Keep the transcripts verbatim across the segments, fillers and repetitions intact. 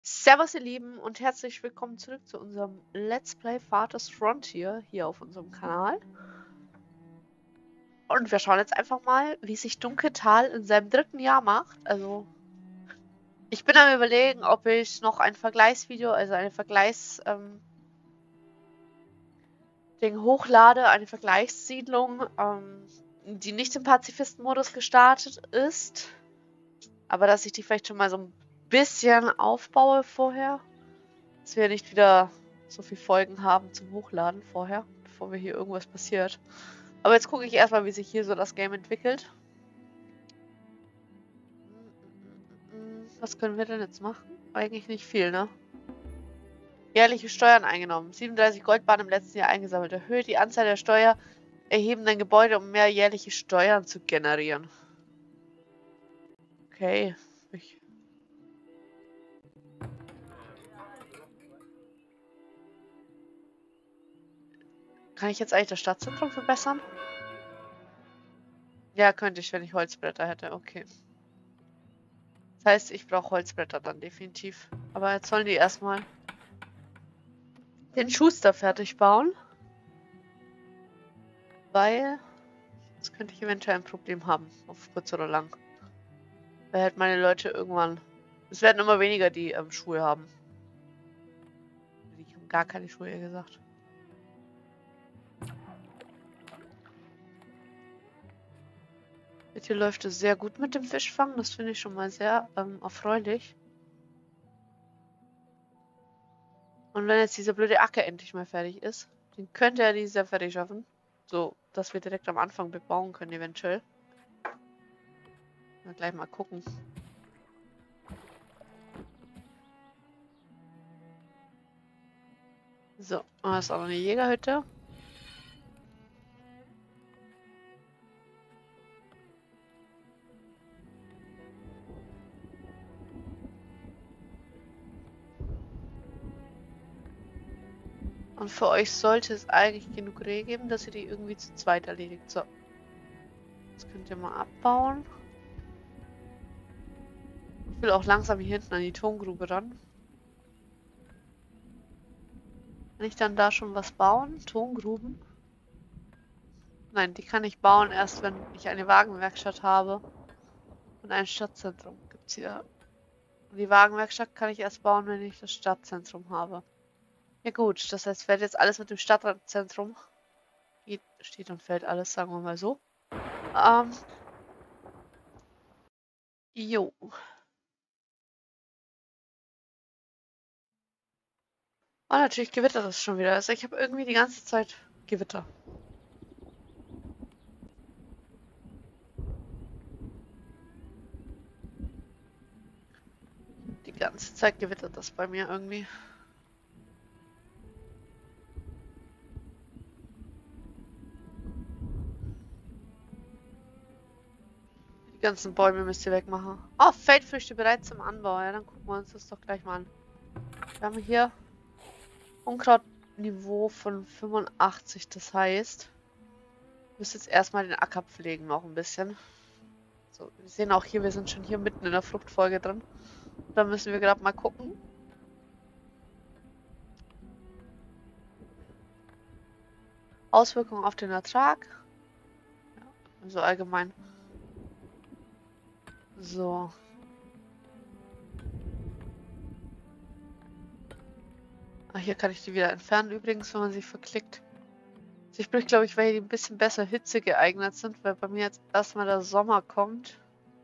Servus ihr Lieben und herzlich willkommen zurück zu unserem Let's Play Vater's Frontier hier auf unserem Kanal. Und wir schauen jetzt einfach mal, wie sich Dunkeltal in seinem dritten Jahr macht. Also, ich bin am Überlegen, ob ich noch ein Vergleichsvideo, also eine Vergleichs... Ähm, Ding hochlade, eine Vergleichssiedlung, ähm, die nicht im Pazifisten-Modus gestartet ist. Aber dass ich die vielleicht schon mal so ein bisschen aufbaue vorher. Dass wir nicht wieder so viele Folgen haben zum Hochladen vorher, bevor wir hier irgendwas passiert. Aber jetzt gucke ich erstmal, wie sich hier so das Game entwickelt. Was können wir denn jetzt machen? Eigentlich nicht viel, ne? Jährliche Steuern eingenommen. siebenunddreißig Goldbahnen im letzten Jahr eingesammelt. Erhöht die Anzahl der Steuer erhebenden Gebäude, um mehr jährliche Steuern zu generieren. Okay. Ich Kann ich jetzt eigentlich das Stadtzentrum verbessern? Ja, könnte ich, wenn ich Holzbretter hätte. Okay. Das heißt, ich brauche Holzbretter dann definitiv. Aber jetzt sollen die erstmal den Schuster fertig bauen. Weil jetzt könnte ich eventuell ein Problem haben, auf kurz oder lang. Weil halt meine Leute irgendwann... Es werden immer weniger, die ähm, Schuhe haben. Die haben gar keine Schuhe gesagt. Hier läuft es sehr gut mit dem Fischfang. Das finde ich schon mal sehr ähm, erfreulich. Und wenn jetzt dieser blöde Acker endlich mal fertig ist, den könnte er dieses Jahr fertig schaffen. So, dass wir direkt am Anfang bebauen können, eventuell. Mal gleich mal gucken. So, da ist auch noch eine Jägerhütte. Und für euch sollte es eigentlich genug Rehe geben, dass ihr die irgendwie zu zweit erledigt. So. Das könnt ihr mal abbauen. Ich will auch langsam hier hinten an die Tongrube ran. Kann ich dann da schon was bauen? Tongruben? Nein, die kann ich bauen erst, wenn ich eine Wagenwerkstatt habe. Und ein Stadtzentrum gibt es hier. Und die Wagenwerkstatt kann ich erst bauen, wenn ich das Stadtzentrum habe. Ja gut, das heißt, fällt jetzt alles mit dem Stadtzentrum. Geht, steht und fällt alles, sagen wir mal so. Ähm. Jo. Und natürlich gewittert es schon wieder. Also ich habe irgendwie die ganze Zeit Gewitter. Die ganze Zeit gewittert das bei mir irgendwie. Die ganzen Bäume müsst ihr wegmachen. Oh, Feldfrüchte bereit zum Anbau. Ja, dann gucken wir uns das doch gleich mal an. Wir haben hier Unkrautniveau von fünfundachtzig. Das heißt, ich muss jetzt erstmal den Acker pflegen noch ein bisschen. So, wir sehen auch hier, wir sind schon hier mitten in der Fruchtfolge drin. Da müssen wir gerade mal gucken. Auswirkungen auf den Ertrag. Ja, also allgemein. So. Ah, hier kann ich die wieder entfernen übrigens, wenn man sie verklickt. Also ich bin, glaube ich, weil die ein bisschen besser Hitze geeignet sind, weil bei mir jetzt erstmal der Sommer kommt.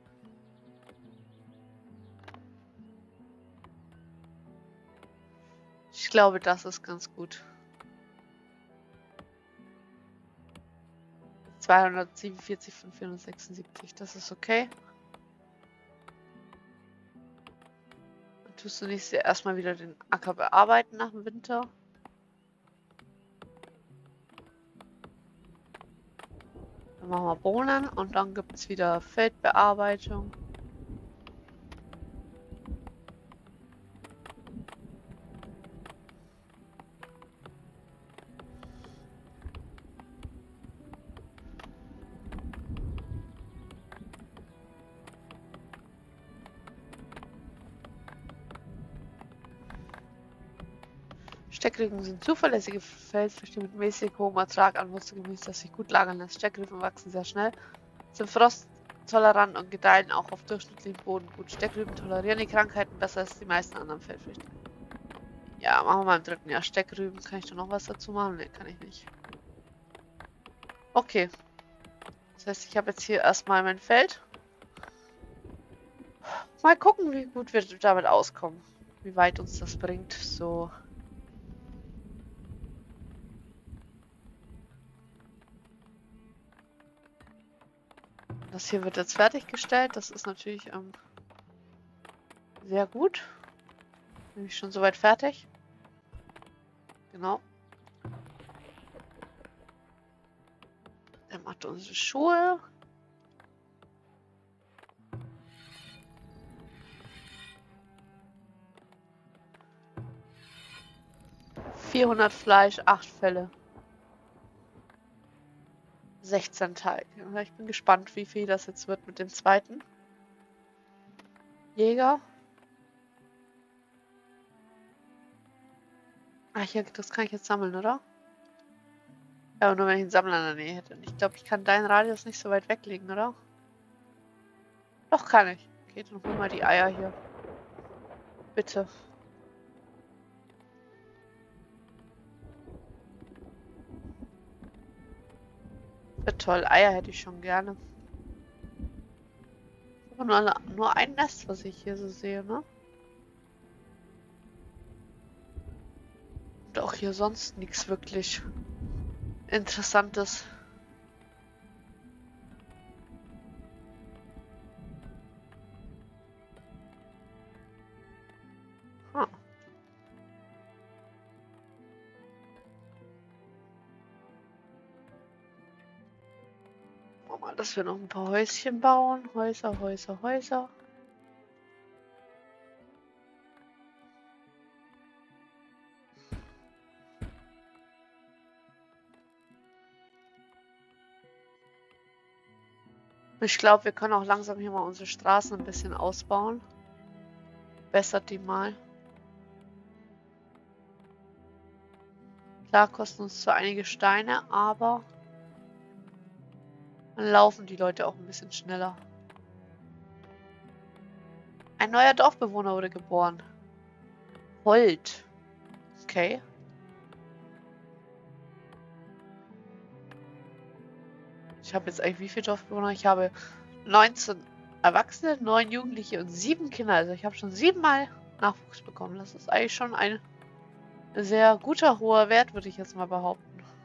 Ich glaube, das ist ganz gut. zweihundertsiebenundvierzig von vierhundertsechsundsiebzig, das ist okay. Dann tust du nicht erstmal wieder den Acker bearbeiten nach dem Winter. Dann machen wir Bohnen und dann gibt es wieder Feldbearbeitung. Steckrüben sind zuverlässige Felsfrüchte mit mäßig hohem Ertrag an Wurzelgemüse, das sich gut lagern lässt. Steckrüben wachsen sehr schnell, sind frosttolerant und gedeihen auch auf durchschnittlichem Boden gut. Steckrüben tolerieren die Krankheiten besser als die meisten anderen Feldfrüchte. Ja, machen wir mal im dritten Jahr Steckrüben. Kann ich da noch was dazu machen? Ne, kann ich nicht. Okay. Das heißt, ich habe jetzt hier erstmal mein Feld. Mal gucken, wie gut wir damit auskommen. Wie weit uns das bringt. So. Das hier wird jetzt fertiggestellt. Das ist natürlich ähm, sehr gut. Bin ich schon soweit fertig. Genau. Er macht unsere Schuhe. vierhundert Fleisch, acht Felle. sechzehn Teig. Ja, ich bin gespannt, wie viel das jetzt wird mit dem zweiten. Jäger. Ach, hier, das kann ich jetzt sammeln, oder? Ja, aber nur wenn ich einen Sammler in der Nähe hätte. Und ich glaube, ich kann deinen Radius nicht so weit weglegen, oder? Doch, kann ich. Okay, dann hol mal die Eier hier. Bitte. Wird toll. Eier hätte ich schon gerne. Aber nur, nur ein Nest, was ich hier so sehe, ne? Und auch hier sonst nichts wirklich Interessantes. Hm. Mal, dass wir noch ein paar Häuschen bauen. Häuser, Häuser, Häuser. Ich glaube, wir können auch langsam hier mal unsere Straßen ein bisschen ausbauen. Bessert die mal. Klar kosten uns zwar einige Steine, aber dann laufen die Leute auch ein bisschen schneller. Ein neuer Dorfbewohner wurde geboren. Holt. Okay. Ich habe jetzt eigentlich wie viele Dorfbewohner? Ich habe neunzehn Erwachsene, neun Jugendliche und sieben Kinder. Also ich habe schon siebenmal Nachwuchs bekommen. Das ist eigentlich schon ein sehr guter, hoher Wert, würde ich jetzt mal behaupten.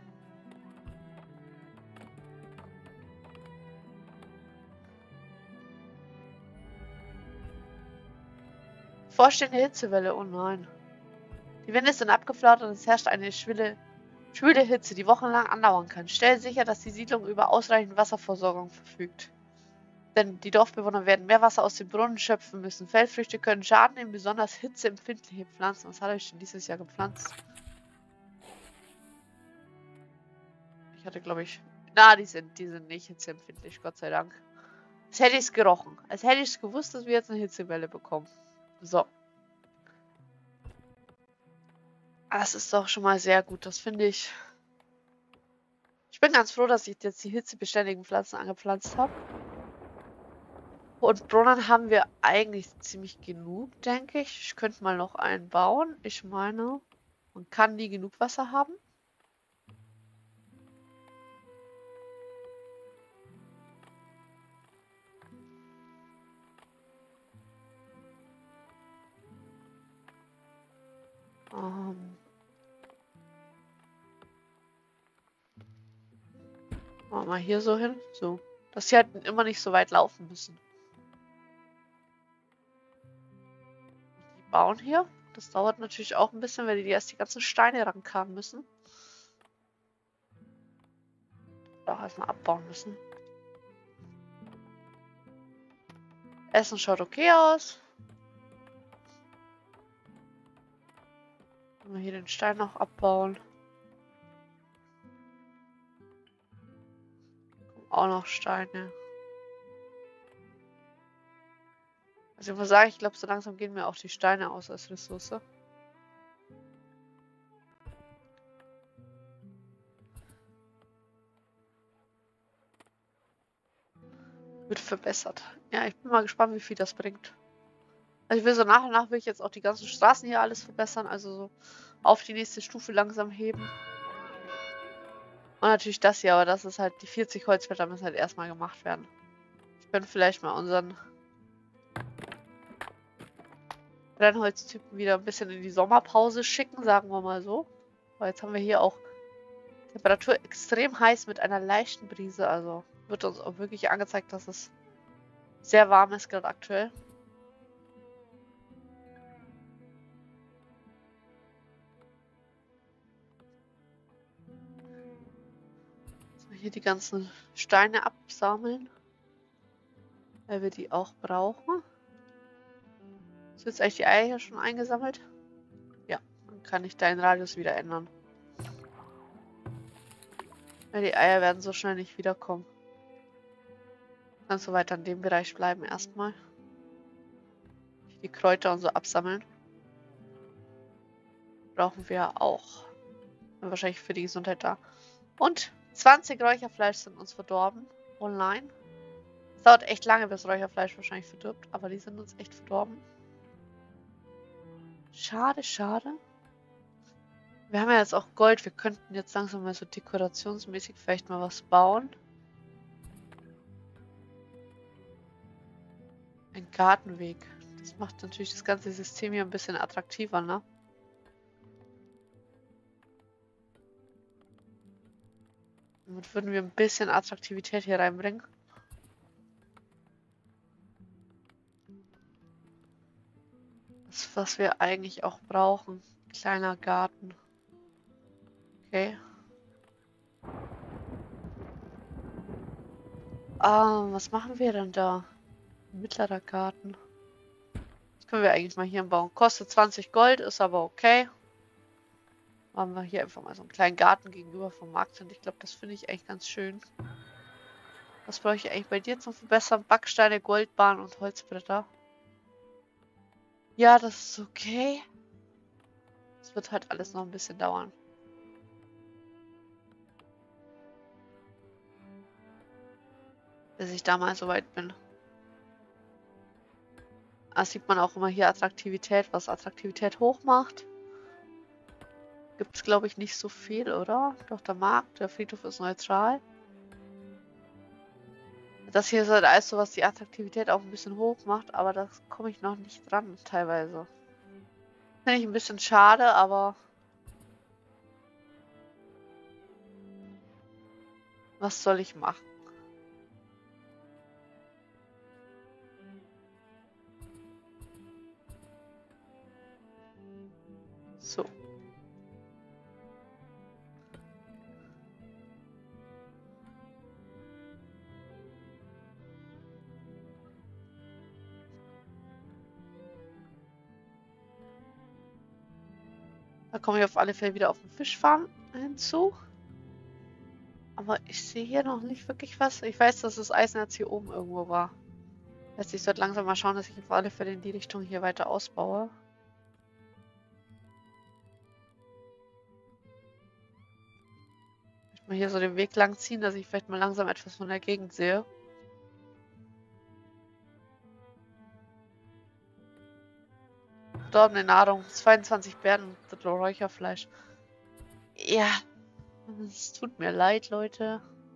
Vorstehende Hitzewelle, oh nein. Die Wände sind abgeflaut und es herrscht eine schwüle, schwüle Hitze, die wochenlang andauern kann. Stell sicher, dass die Siedlung über ausreichend Wasserversorgung verfügt. Denn die Dorfbewohner werden mehr Wasser aus den Brunnen schöpfen müssen. Feldfrüchte können Schaden nehmen, besonders hitzeempfindliche Pflanzen. Was hat euch denn dieses Jahr gepflanzt? Ich hatte, glaube ich... Na, die sind, die sind nicht hitzeempfindlich, Gott sei Dank. Als hätte ich es gerochen. Als hätte ich es gewusst, dass wir jetzt eine Hitzewelle bekommen. So. Das ist doch schon mal sehr gut, das finde ich. Ich bin ganz froh, dass ich jetzt die hitzebeständigen Pflanzen angepflanzt habe. Und Brunnen haben wir eigentlich ziemlich genug, denke ich. Ich könnte mal noch einen bauen. Ich meine, man kann nie genug Wasser haben. Ähm... Machen wir mal hier so hin. So. Dass sie halt immer nicht so weit laufen müssen. Die bauen hier. Das dauert natürlich auch ein bisschen, weil die erst die ganzen Steine rankamen müssen. Auch erstmal abbauen müssen. Essen schaut okay aus. Können wir hier den Stein noch abbauen. Auch noch Steine. Also ich muss sagen, ich glaube, so langsam gehen mir auch die Steine aus als Ressource. Wird verbessert. Ja, ich bin mal gespannt, wie viel das bringt. Also ich will so nach und nach will ich jetzt auch die ganzen Straßen hier alles verbessern, also so auf die nächste Stufe langsam heben. Und natürlich das hier, aber das ist halt, die vierzig Holzblätter müssen halt erstmal gemacht werden. Ich könnte vielleicht mal unseren Brennholztypen wieder ein bisschen in die Sommerpause schicken, sagen wir mal so. Weil jetzt haben wir hier auch Temperatur extrem heiß mit einer leichten Brise, also wird uns auch wirklich angezeigt, dass es sehr warm ist gerade aktuell. So, hier die ganzen Steine absammeln, weil wir die auch brauchen. Ist jetzt eigentlich die Eier hier schon eingesammelt? Ja, dann kann ich deinen Radius wieder ändern. Weil die Eier werden so schnell nicht wiederkommen. Kannst du weiter in dem Bereich bleiben erstmal. Die Kräuter und so absammeln. Brauchen wir auch. Wahrscheinlich für die Gesundheit da. Und zwanzig Räucherfleisch sind uns verdorben. Online. Es dauert echt lange, bis Räucherfleisch wahrscheinlich verdirbt. Aber die sind uns echt verdorben. Schade, schade. Wir haben ja jetzt auch Gold. Wir könnten jetzt langsam mal so dekorationsmäßig vielleicht mal was bauen. Ein Gartenweg. Das macht natürlich das ganze System hier ein bisschen attraktiver, ne? Damit würden wir ein bisschen Attraktivität hier reinbringen. Das, was wir eigentlich auch brauchen. Kleiner Garten. Okay. Ah, was machen wir denn da? Mittlerer Garten. Das können wir eigentlich mal hier bauen. Kostet zwanzig Gold, ist aber okay. Machen wir hier einfach mal so einen kleinen Garten gegenüber vom Markt sind. Ich glaube, das finde ich echt ganz schön. Was brauche ich eigentlich bei dir zum Verbessern? Backsteine, Goldbahn und Holzbretter. Ja, das ist okay. Es wird halt alles noch ein bisschen dauern. Bis ich da mal so weit bin. Da sieht man auch immer hier Attraktivität, was Attraktivität hoch macht. Gibt es, glaube ich, nicht so viel, oder? Doch, der Markt, der Friedhof ist neutral. Das hier ist halt alles so, was die Attraktivität auch ein bisschen hoch macht, aber da komme ich noch nicht dran, teilweise. Finde ich ein bisschen schade, aber was soll ich machen? So. Da komme ich auf alle Fälle wieder auf den Fischfarm hinzu. Aber ich sehe hier noch nicht wirklich was. Ich weiß, dass das Eisenerz hier oben irgendwo war. Heißt, ich sollte langsam mal schauen, dass ich auf alle Fälle in die Richtung hier weiter ausbaue. Ich mal hier so den Weg lang ziehen, dass ich vielleicht mal langsam etwas von der Gegend sehe. Verdorbene Nahrung, zweiundzwanzig Beeren und Drittel Räucherfleisch. Ja, es tut mir leid, Leute.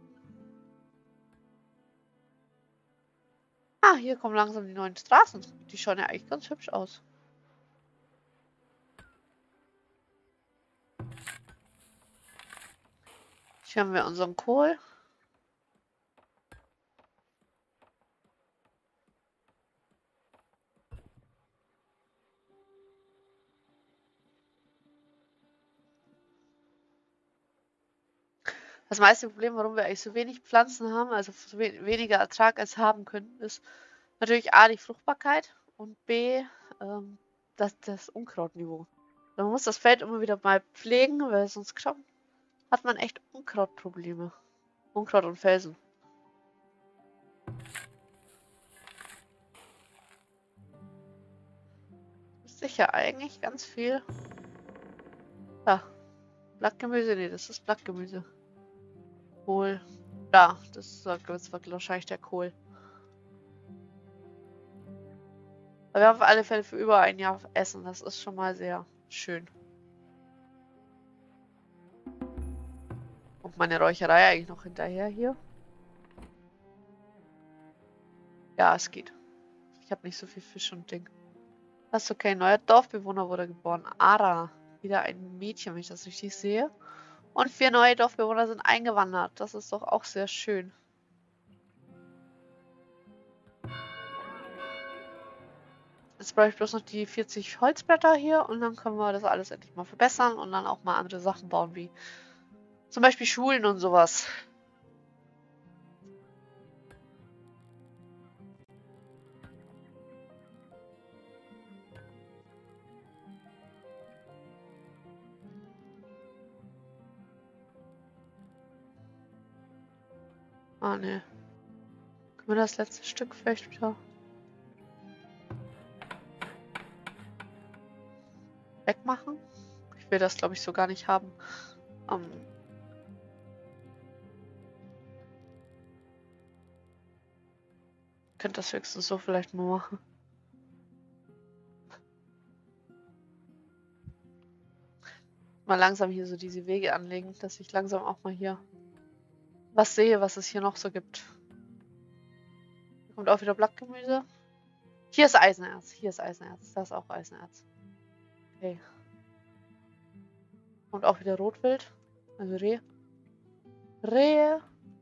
Ah, hier kommen langsam die neuen Straßen. Die schauen ja eigentlich ganz hübsch aus. Hier haben wir unseren Kohl. Das meiste Problem, warum wir eigentlich so wenig Pflanzen haben, also so we weniger Ertrag als haben können, ist natürlich A, die Fruchtbarkeit und B, ähm, das, das Unkrautniveau. Man muss das Feld immer wieder mal pflegen, weil sonst hat man echt Unkrautprobleme. Unkraut und Felsen. Sicher eigentlich ganz viel. Ja, Blattgemüse, nee, das ist Blattgemüse. Kohl. Ja, das ist wahrscheinlich der Kohl. Aber wir haben auf alle Fälle für über ein Jahr Essen. Das ist schon mal sehr schön. Und meine Räucherei eigentlich noch hinterher hier. Ja, es geht. Ich habe nicht so viel Fisch und Ding. Das ist okay. Neuer Dorfbewohner wurde geboren. Ara. Wieder ein Mädchen, wenn ich das richtig sehe. Und vier neue Dorfbewohner sind eingewandert. Das ist doch auch sehr schön. Jetzt brauche ich bloß noch die vierzig Holzblätter hier und dann können wir das alles endlich mal verbessern und dann auch mal andere Sachen bauen, wie zum Beispiel Schulen und sowas. Ah, ne. Können wir das letzte Stück vielleicht wieder wegmachen? Ich will das, glaube ich, so gar nicht haben. Ähm könnte das höchstens so vielleicht mal machen. Mal langsam hier so diese Wege anlegen, dass ich langsam auch mal hier was sehe, was es hier noch so gibt. Hier kommt auch wieder Blattgemüse. Hier ist Eisenerz. Hier ist Eisenerz. Da ist auch Eisenerz. Okay. Und auch wieder Rotwild. Also Rehe. Rehe.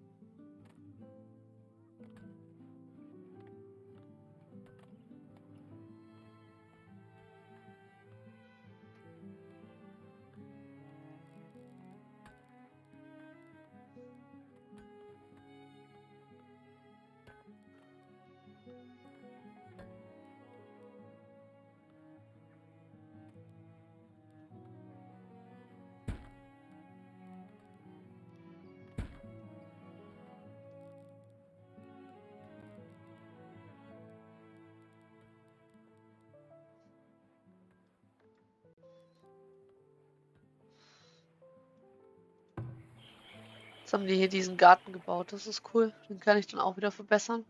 Jetzt haben die hier diesen Garten gebaut. Das ist cool. Den kann ich dann auch wieder verbessern.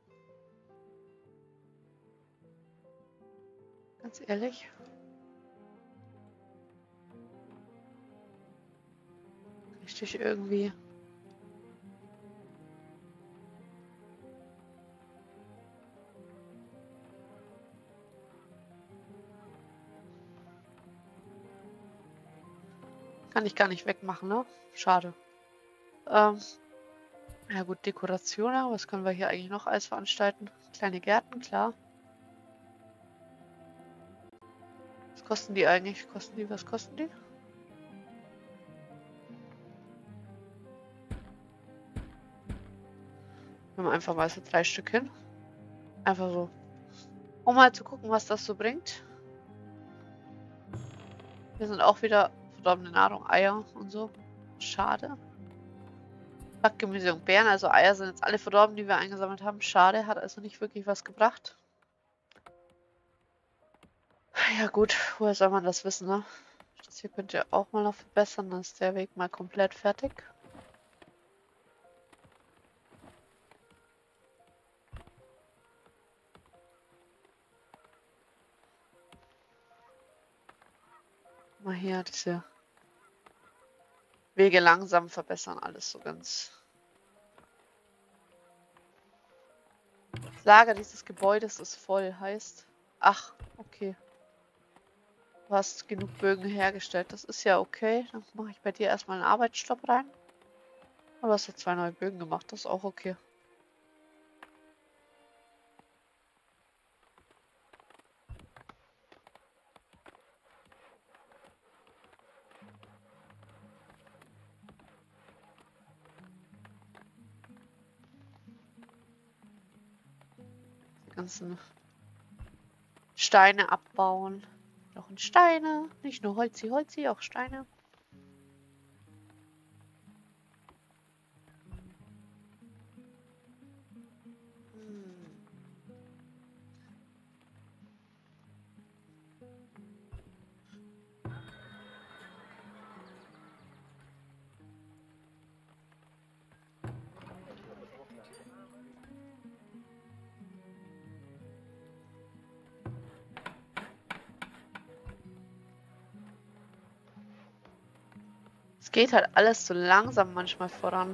Ganz ehrlich. Richtig irgendwie. Kann ich gar nicht wegmachen, ne? Schade. Ähm, ja gut, Dekoration, was können wir hier eigentlich noch alles veranstalten? Kleine Gärten, klar. Was kosten die eigentlich? Kosten die, was kosten die? Nehmen wir einfach mal so drei Stück hin. Einfach so. Um mal zu gucken, was das so bringt. Hier sind auch wieder verdorbene Nahrung, Eier und so. Schade. Backgemüse und Beeren, also Eier sind jetzt alle verdorben, die wir eingesammelt haben. Schade, hat also nicht wirklich was gebracht. Ja gut, woher soll man das wissen, ne? Das hier könnt ihr auch mal noch verbessern, dann ist der Weg mal komplett fertig. Mal hier diese Wege langsam verbessern, alles so ganz. Das Lager dieses Gebäudes ist voll, heißt. Ach, okay. Du hast genug Bögen hergestellt. Das ist ja okay. Dann mache ich bei dir erstmal einen Arbeitsstopp rein. Aber du hast ja zwei neue Bögen gemacht. Das ist auch okay. Die ganzen Steine abbauen. Noch in Steine. Nicht nur Holzi, Holzi, auch Steine. Es geht halt alles so langsam manchmal voran.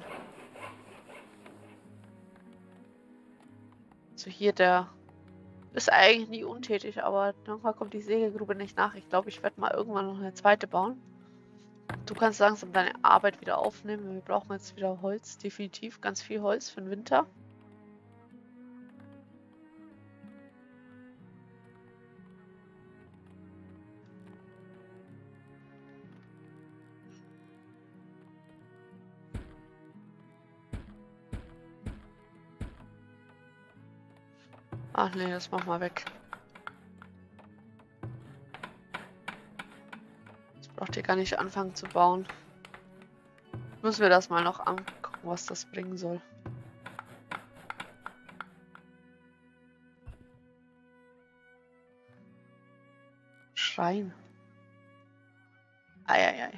So hier der ist eigentlich nie untätig, aber manchmal kommt die Sägegrube nicht nach. Ich glaube, ich werde mal irgendwann noch eine zweite bauen. Du kannst langsam deine Arbeit wieder aufnehmen. Wir brauchen jetzt wieder Holz, definitiv ganz viel Holz für den Winter. Ach nee, das machen wir weg. Jetzt braucht ihr gar nicht anfangen zu bauen. Müssen wir das mal noch angucken, was das bringen soll. Schrein. Eieiei.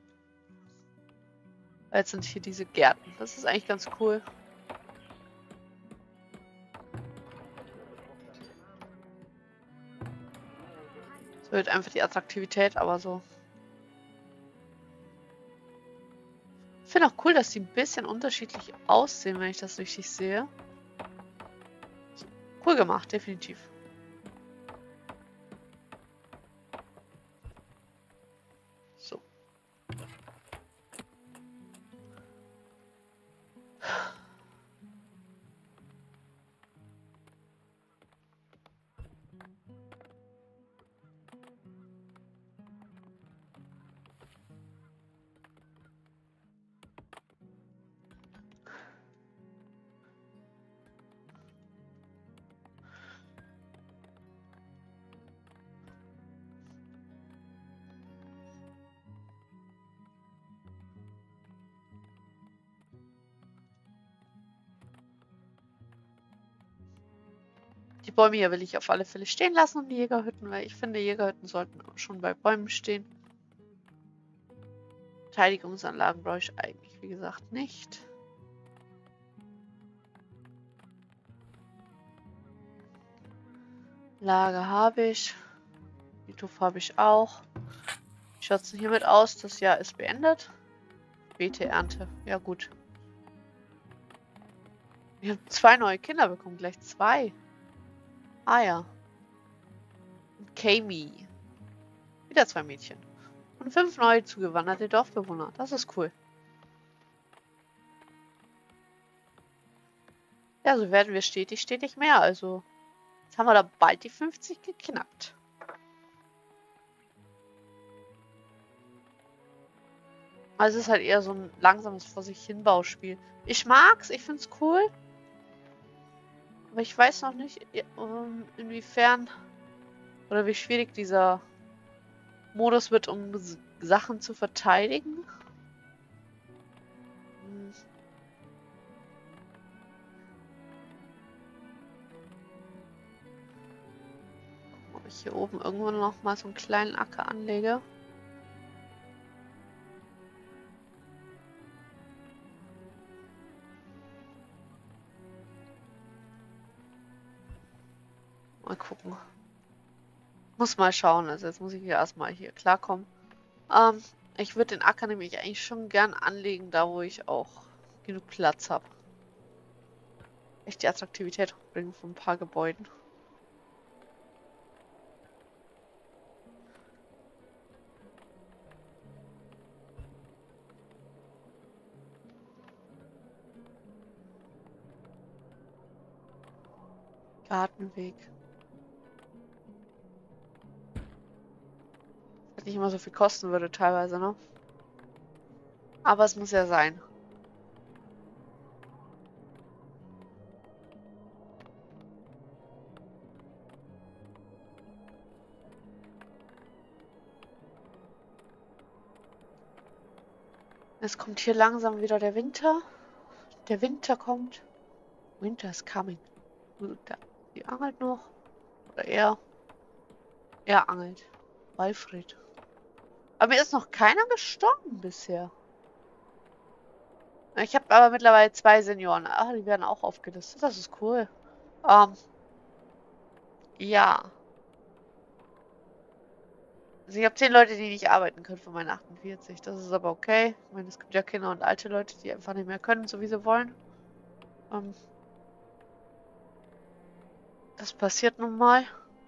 Jetzt sind hier diese Gärten. Das ist eigentlich ganz cool. So wird einfach die Attraktivität, aber so. Ich finde auch cool, dass die ein bisschen unterschiedlich aussehen, wenn ich das richtig sehe. Cool gemacht, definitiv. So. Die Bäume hier will ich auf alle Fälle stehen lassen und die Jägerhütten, weil ich finde, Jägerhütten sollten schon bei Bäumen stehen. Verteidigungsanlagen brauche ich eigentlich, wie gesagt, nicht. Lager habe ich. Friedhof habe ich auch. Wie schaut es denn hiermit aus? Das Jahr ist beendet. Beete-Ernte. Ja gut. Wir haben zwei neue Kinder bekommen. Gleich zwei. Ah ja. Und Kami. Wieder zwei Mädchen. Und fünf neue zugewanderte Dorfbewohner. Das ist cool. Ja, so werden wir stetig, stetig mehr. Also, jetzt haben wir da bald die fünfzig geknackt. Also, es ist halt eher so ein langsames Vor sich hin Bauspiel. Ich mag's, ich find's cool. Aber ich weiß noch nicht, inwiefern oder wie schwierig dieser Modus wird, um Sachen zu verteidigen. Hm. Ob ich hier oben irgendwo noch mal so einen kleinen Acker anlege. Mal gucken. Muss mal schauen. Also jetzt muss ich hier erstmal hier klarkommen. Ähm, ich würde den Acker nämlich eigentlich schon gern anlegen, da wo ich auch genug Platz habe. Echt die Attraktivität bringen von ein paar Gebäuden. Gartenweg. Das nicht immer so viel kosten würde teilweise, ne? Aber es muss ja sein. Es kommt hier langsam wieder der Winter. Der Winter kommt. Winter is coming. Die angelt noch. Oder er. Er angelt. Walfried. Aber mir ist noch keiner gestorben bisher. Ich habe aber mittlerweile zwei Senioren. Ah, die werden auch aufgelistet. Das ist cool. Ähm. Ja. Also ich habe zehn Leute, die nicht arbeiten können von meinen achtundvierzig. Das ist aber okay. Ich meine, es gibt ja Kinder und alte Leute, die einfach nicht mehr können, so wie sie wollen. Ähm, das passiert nun mal.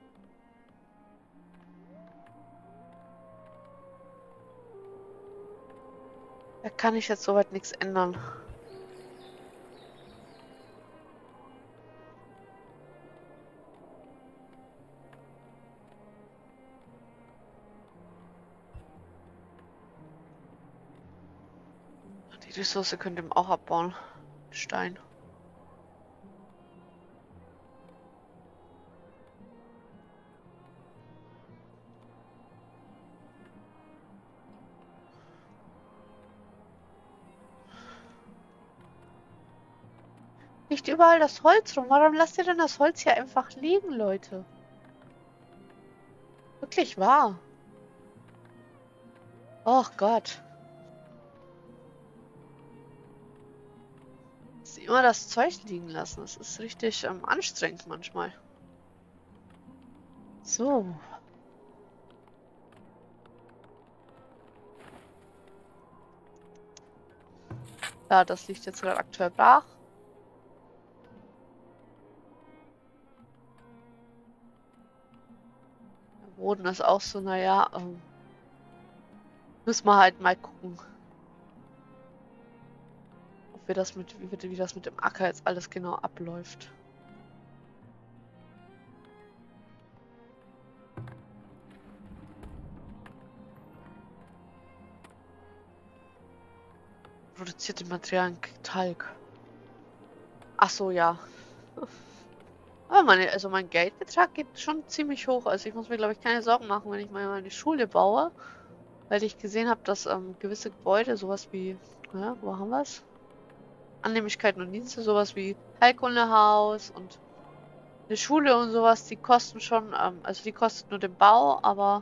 Da kann ich jetzt soweit nichts ändern. Die Ressource könnte ihm auch abbauen. Stein. Nicht überall das Holz rum. Warum lasst ihr denn das Holz hier einfach liegen, Leute? Wirklich wahr. Och Gott. Dass sie immer das Zeug liegen lassen. Das ist richtig ähm, anstrengend manchmal. So. Ja, das liegt jetzt gerade aktuell brach. Der Boden ist auch so, naja, ähm, müssen wir halt mal gucken. Ob wir das mit, wie, wie das mit dem Acker jetzt alles genau abläuft. Produzierte Materialien Talg. Ach so, ja. Aber meine, also mein Geldbetrag geht schon ziemlich hoch. Also ich muss mir, glaube ich, keine Sorgen machen, wenn ich mal eine Schule baue. Weil ich gesehen habe, dass ähm, gewisse Gebäude, sowas wie, ja, wo haben wir es? Annehmlichkeiten und Dienste, sowas wie Heilkundehaus und eine Schule und sowas, die kosten schon, ähm, also die kostet nur den Bau, aber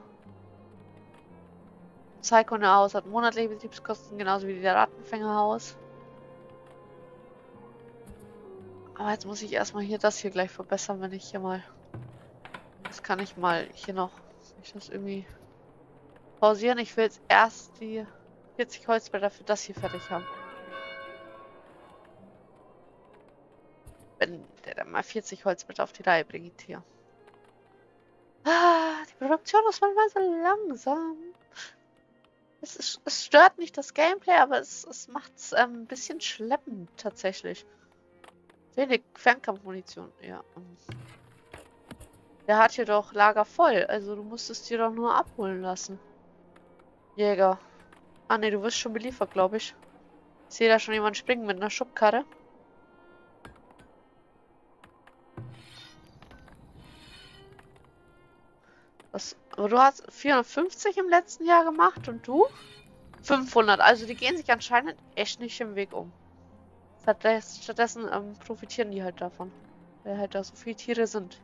das Heilkundehaus hat monatliche Betriebskosten, genauso wie der Rattenfängerhaus. Aber jetzt muss ich erstmal hier das hier gleich verbessern, wenn ich hier mal... Das kann ich mal hier noch... Ich das irgendwie pausieren. Ich will jetzt erst die vierzig Holzblätter für das hier fertig haben. Wenn der dann mal vierzig Holzblätter auf die Reihe bringt hier. Ah, die Produktion ist manchmal so langsam. Es, ist, es stört nicht das Gameplay, aber es, es macht es ähm, ein bisschen schleppend tatsächlich. Wenig Fernkampfmunition, ja. Der hat hier doch Lager voll, also du musst es dir doch nur abholen lassen. Jäger. Ah ne, du wirst schon beliefert, glaube ich. Ich sehe da schon jemand springen mit einer Schubkarre. Was? Aber du hast vierhundertfünfzig im letzten Jahr gemacht und du? fünfhundert. Also die gehen sich anscheinend echt nicht im Weg um. Stattdessen ähm, profitieren die halt davon. Weil halt da so viele Tiere sind.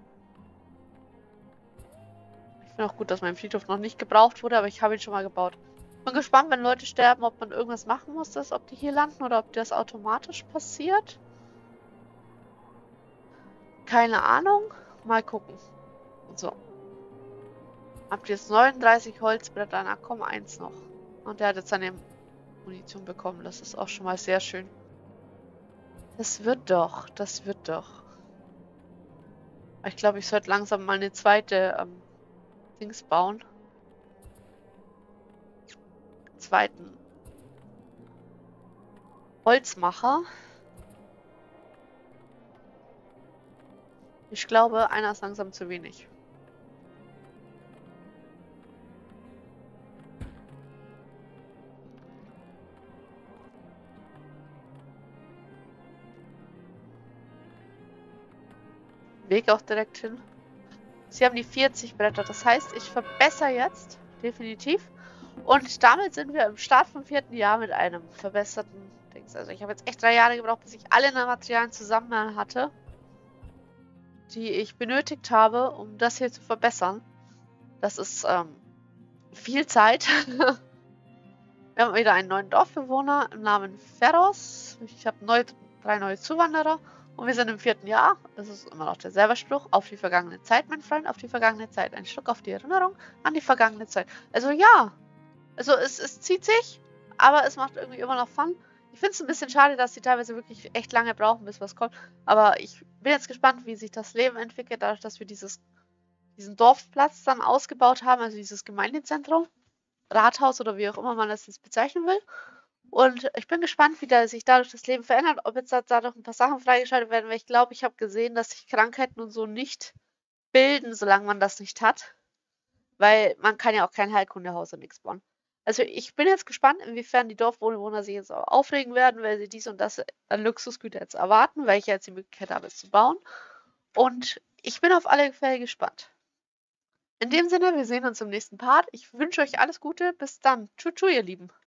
Ich finde auch gut, dass mein Friedhof noch nicht gebraucht wurde, aber ich habe ihn schon mal gebaut. Bin gespannt, wenn Leute sterben, ob man irgendwas machen muss, dass, ob die hier landen oder ob das automatisch passiert. Keine Ahnung. Mal gucken. So. Habt ihr jetzt neununddreißig Holzblätter? Na komm, eins noch. Und der hat jetzt seine Munition bekommen. Das ist auch schon mal sehr schön. Das wird doch. Das wird doch. Ich glaube, ich sollte langsam mal eine zweite ähm, Dings bauen. Zweiten Holzmacher. Ich glaube, einer ist langsam zu wenig. Weg auch direkt hin. Sie haben die vierzig Bretter. Das heißt, ich verbessere jetzt definitiv. Und damit sind wir im Start vom vierten Jahr mit einem verbesserten Dings. Also ich habe jetzt echt drei Jahre gebraucht, bis ich alle Materialien zusammen hatte, die ich benötigt habe, um das hier zu verbessern. Das ist ähm, viel Zeit. Wir haben wieder einen neuen Dorfbewohner im Namen Ferros. Ich habe neu, drei neue Zuwanderer Und wir sind im vierten Jahr. Das ist immer noch derselbe Spruch. Auf die vergangene Zeit, mein Freund, auf die vergangene Zeit. Ein Schluck auf die Erinnerung an die vergangene Zeit. Also ja, also es, es zieht sich, aber es macht irgendwie immer noch Fun. Ich finde es ein bisschen schade, dass die teilweise wirklich echt lange brauchen, bis was kommt. Aber ich bin jetzt gespannt, wie sich das Leben entwickelt, dadurch, dass wir dieses, diesen Dorfplatz dann ausgebaut haben, also dieses Gemeindezentrum, Rathaus oder wie auch immer man das jetzt bezeichnen will. Und ich bin gespannt, wie da sich dadurch das Leben verändert, ob jetzt dadurch ein paar Sachen freigeschaltet werden, weil ich glaube, ich habe gesehen, dass sich Krankheiten und so nicht bilden, solange man das nicht hat. Weil man kann ja auch kein Heilkundehaus und nichts bauen. Also ich bin jetzt gespannt, inwiefern die Dorfbewohner sich jetzt auch aufregen werden, weil sie dies und das an Luxusgüter jetzt erwarten, weil ich ja jetzt die Möglichkeit habe, es zu bauen. Und ich bin auf alle Fälle gespannt. In dem Sinne, wir sehen uns im nächsten Part. Ich wünsche euch alles Gute. Bis dann. Tschüss, ihr Lieben.